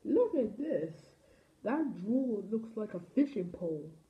Look at this. That drool looks like a fishing pole.